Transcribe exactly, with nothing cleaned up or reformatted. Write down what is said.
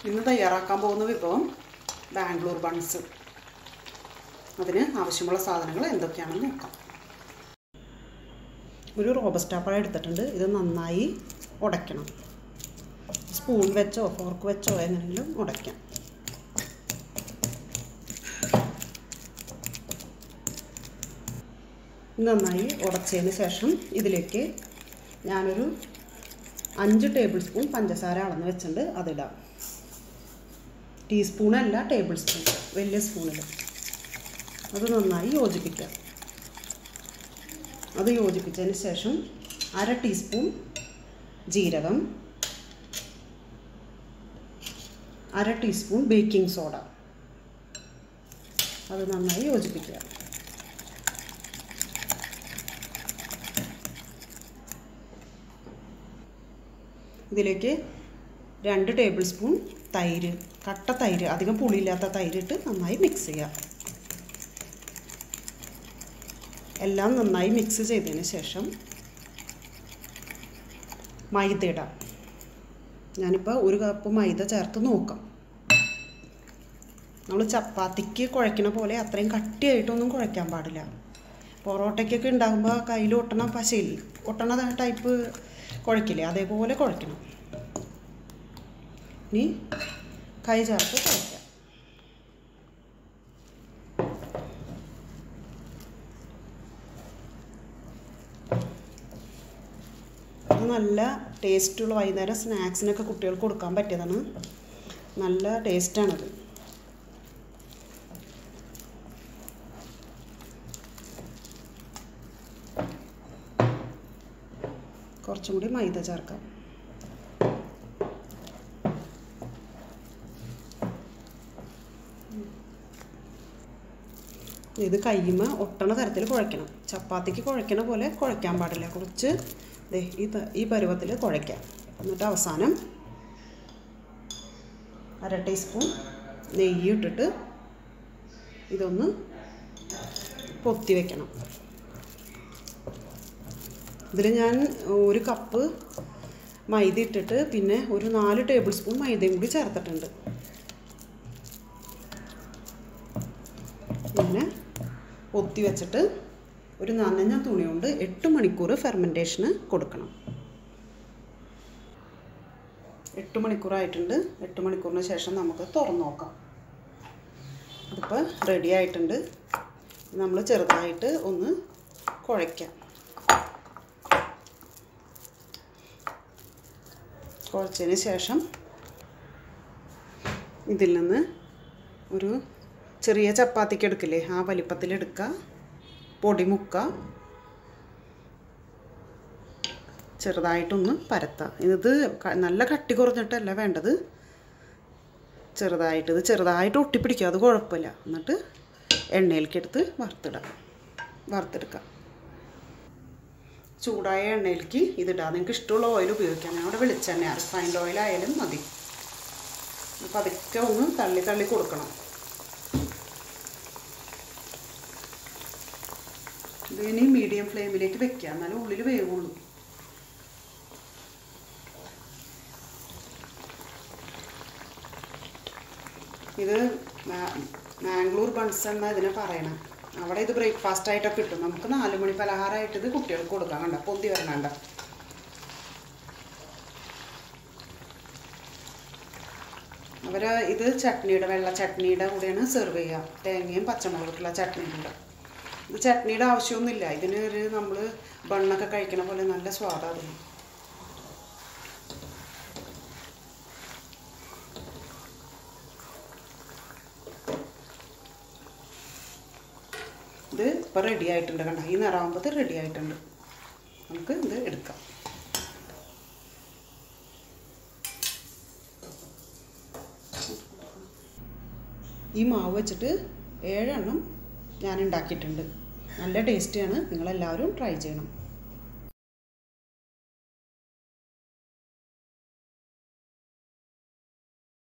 ഇന്ന് തയ്യാറാക്കാൻ പോകുന്ന വിഭവം ബാംഗ്ലൂർ ബൺസ്. അതിന് ആവശ്യമുള്ള സാധനങ്ങൾ എന്തൊക്കെയാണെന്ന് നോക്കാം. ഒരു റോബസ്റ്റ പഴം എടുത്തിട്ടുണ്ട്. ഇത് നന്നായി ഉടയ്ക്കണം. സ്പൂൺ വെച്ചോ ഫോർക്ക് വെച്ചോ എങ്ങനെയെങ്കിലും ഉടയ്ക്കാം. നന്നായി ഉടച്ചതിന് ശേഷം ഇതിലേക്ക് ഞാനൊരു അഞ്ച് ടേബിൾ സ്പൂൺ പഞ്ചസാര അളന്ന് വെച്ചിട്ടുണ്ട്. അതിടാം. ടീസ്പൂണല്ല, ടേബിൾ സ്പൂൺ, വലിയ സ്പൂണിൽ. അത് നന്നായി യോജിപ്പിക്കാം. അത് യോജിപ്പിച്ചതിന് ശേഷം അര ടീസ്പൂൺ ജീരകം, അര ടീസ്പൂൺ ബേക്കിംഗ് സോഡ, അത് നന്നായി യോജിപ്പിക്കുക. ഇതിലേക്ക് രണ്ട് ടേബിൾ സ്പൂൺ തൈര്, കട്ട തൈര്, അധികം പുളിയില്ലാത്ത തൈരിട്ട് നന്നായി മിക്സ് ചെയ്യുക. എല്ലാം നന്നായി മിക്സ് ചെയ്തതിന് ശേഷം മൈദ ഇടാം. ഞാനിപ്പോൾ ഒരു കപ്പ് മൈദ ചേർത്ത് നോക്കാം. നമ്മൾ ചപ്പാത്തിക്ക് കുഴയ്ക്കണ പോലെ അത്രയും കട്ടിയായിട്ടൊന്നും കുഴയ്ക്കാൻ പാടില്ല. പൊറോട്ടയ്ക്കൊക്കെ ഉണ്ടാകുമ്പോൾ കയ്യിൽ ഒട്ടണ പശയിൽ ഒട്ടണ ടൈപ്പ് കുഴയ്ക്കില്ലേ, അതേപോലെ കുഴയ്ക്കണം. ഇനി കൈ ചേർത്ത് കുഴയ്ക്കാം. ഇത് നല്ല ടേസ്റ്റുള്ള, വൈകുന്നേരം സ്നാക്സിനൊക്കെ കുട്ടികൾക്ക് കൊടുക്കാൻ പറ്റിയതാണ്. നല്ല ടേസ്റ്റാണത്. കുറച്ചും കൂടി മൈദ ചേർക്കാം. ഇത് കയ്യുമ്മ ഒട്ടണ തരത്തിൽ കുഴയ്ക്കണം. ചപ്പാത്തിക്ക് കുഴയ്ക്കണ പോലെ കുഴയ്ക്കാൻ പാടില്ല. കുറച്ച് ദേ ഈ ഈ പരുവത്തിൽ കുഴയ്ക്കാം. എന്നിട്ട് അവസാനം അര ടീസ്പൂൺ നെയ്യ് ഇട്ടിട്ട് ഇതൊന്ന് പൊത്തി വയ്ക്കണം. ഇതിൽ ഞാൻ ഒരു കപ്പ് മൈദ ഇട്ടിട്ട് പിന്നെ ഒരു നാല് ടേബിൾ സ്പൂൺ മൈദയും കൂടി ചേർത്തിട്ടുണ്ട്. പിന്നെ പൊത്തി വെച്ചിട്ട് ഒരു നനഞ്ഞ തുണി കൊണ്ട് എട്ട് മണിക്കൂർ ഫെർമെൻറ്റേഷന് കൊടുക്കണം. എട്ട് മണിക്കൂറായിട്ടുണ്ട്. എട്ട് മണിക്കൂറിന് ശേഷം നമുക്ക് തുറന്ന് നോക്കാം. ഇതിപ്പോൾ റെഡി ആയിട്ടുണ്ട്. നമ്മൾ ചെറുതായിട്ട് ഒന്ന് കുഴയ്ക്കാം. കുഴച്ചതിന് ശേഷം ഇതിൽ നിന്ന് ഒരു ചെറിയ ചപ്പാത്തിക്ക് എടുക്കില്ലേ, ആ വലിപ്പത്തിലെടുക്കുക. പൊടി മുക്കുക. ചെറുതായിട്ടൊന്ന് പരത്താം. ഇത് നല്ല കട്ടി കുറഞ്ഞിട്ടല്ല വേണ്ടത്, ചെറുതായിട്ട്. ഇത് ചെറുതായിട്ട് ഒട്ടിപ്പിടിക്കുക, അത് കുഴപ്പമില്ല. എന്നിട്ട് എണ്ണയിലേക്ക് എടുത്ത് വറുത്തിടാം, വറുത്തെടുക്കാം. ചൂടായ എണ്ണയിലേക്ക് ഇതിടാം. നിങ്ങൾക്ക് ഇഷ്ടമുള്ള ഓയിൽ ഉപയോഗിക്കാം. ഞാൻ അവിടെ വെളിച്ചെണ്ണ, റിഫൈൻഡ് ഓയിലായാലും മതി. അപ്പോൾ അതൊക്കെ ഒന്ന് തള്ളി തള്ളി കൊടുക്കണം. ഇതിനി മീഡിയം ഫ്ലെയിമിലേക്ക് വെക്കുക, എന്നാലും ഉള്ളിൽ വേവുള്ളൂ. ഇത് മാംഗ്ലൂർ ബൺസ് എന്ന ഇതിനെ പറയണം. അവിടെ ഇത് ബ്രേക്ക്ഫാസ്റ്റ് ആയിട്ടൊക്കെ കിട്ടും. നമുക്ക് നാല് മണി പലഹാരമായിട്ട് ഇത് കുട്ടികൾക്ക് കൊടുക്കാം. കണ്ട പൊന്തി വരണണ്ട. അവർ ഇത് ചട്നിയുടെ, വെള്ള ചട്നിയുടെ കൂടെയാണ് സെർവ് ചെയ്യുക. തേങ്ങയും പച്ചമുളകിട്ടുള്ള ചട്നിയുടെ കൂടെ. ഇത് ചട്നിയുടെ ആവശ്യമൊന്നുമില്ല. ഇതിന് ഒരു നമ്മൾ ബണ്ണൊക്കെ കഴിക്കണ പോലെ നല്ല സ്വാദാണ്. ഇത് ഇപ്പോൾ റെഡി ആയിട്ടുണ്ട്. കണ്ട ഈ നിറാകുമ്പോൾ റെഡി ആയിട്ടുണ്ട്. നമുക്ക് ഇത് എടുക്കാം. ഈ മാവ് വെച്ചിട്ട് ഏഴെണ്ണം ഞാൻ ഉണ്ടാക്കിയിട്ടുണ്ട്. നല്ല ടേസ്റ്റിയാണ്. നിങ്ങളെല്ലാവരും ട്രൈ ചെയ്യണം.